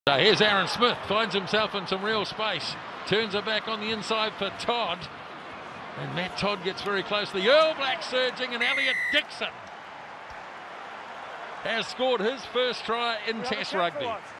So here's Aaron Smith, finds himself in some real space, turns it back on the inside for Todd, and Matt Todd gets very close. The All Blacks surging, and Elliot Dixon has scored his first try in Test rugby.